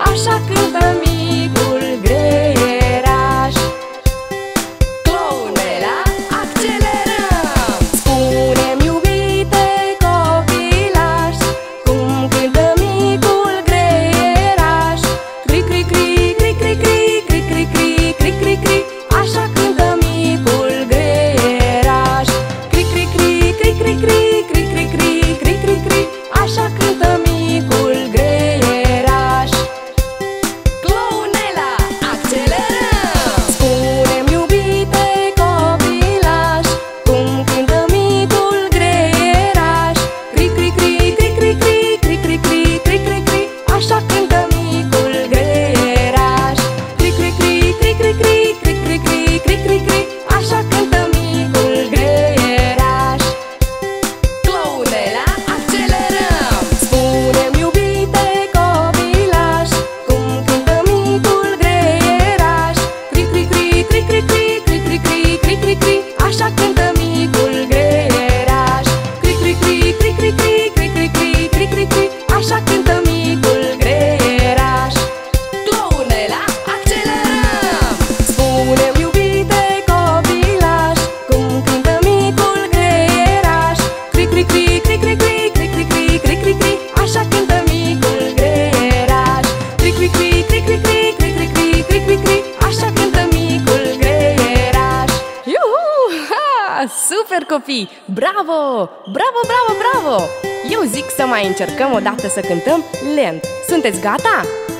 așa cântă micul greieraș. Clounela, accelerăm! Spune-mi, iubite copilaș, cum cântă micul greieraș. Cri, cri, cri, cri, cri, cri, cri, cri, cri, cri, cri, cri, așa cântă micul greieraș. Cri, cri, cri, cri, cri, cri, cri, cri, cri, cri, cri, cri, așa cântă micul greieraș. Clounela, accelerăm! Spune-mi, iubite copilaș, cum cântă micul greieraș. Cri, cri, cri, cri, cri, cri, cri, cri, cri, cri, cri, cri, așa cântă micul greieraș. Cri, cri, cri, cri, cri, cri, cri, cri, cri, cri, cri, cri, așa cântă micul greieraș. Clounela, accelerăm! Spune-mi, iubite copilaș, cum cântă micul greieraș. Cri, cri, cri, cri, cri, cri, cri, cri, cri, cri, cri, cri, așa cântă micul greieraș. Cri, cri, cri, cri, cri, cri, cri, cri, cri, cri, cri, cri, așa cântă micul greieraș. Clounela, accelerăm! Spune-mi, iubite copilaș, cum cântă micul greieraș. Cri, cri, cri, cri, cri, cri, cri, cri, cri, cri, cri, cri, așa cântă micul greieraș. Cri, cri, cri, cri, cri, cri, cri, cri, cri, cri, cri, cri, așa cântă micul greieraș. Iuhu! Ha! Super copii! Bravo! Bravo, bravo, bravo! Eu zic să mai încercăm o dată să cântăm lent. Sunteți gata?